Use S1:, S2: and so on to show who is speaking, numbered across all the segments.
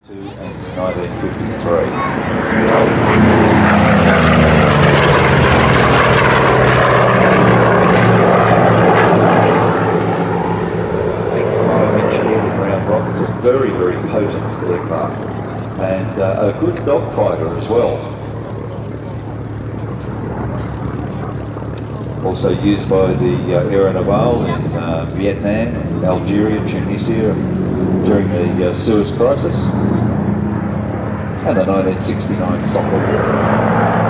S1: and 1953. It's a very, very potent aircraft and a good dogfighter as well. Also used by the Air Naval in Vietnam, Algeria, Tunisia during the Suez Crisis and the 1969 Somalia War.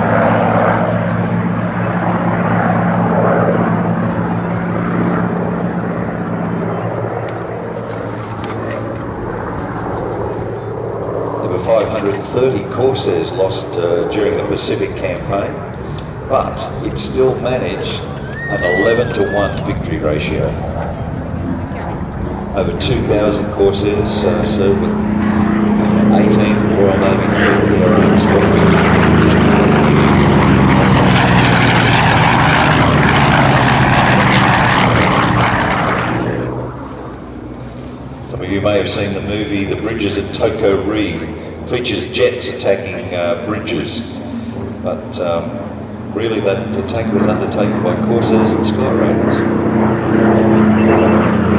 S1: There were 530 Corsairs lost during the Pacific campaign, but it still managed an 11-to-1 victory ratio. Over 2,000 Corsairs served with 18 Royal Navy Fleet Air squadrons. Some of you may have seen the movie The Bridges at Toko Reef. It features jets attacking bridges, but really that attack was undertaken by Corsairs and Sky Raiders.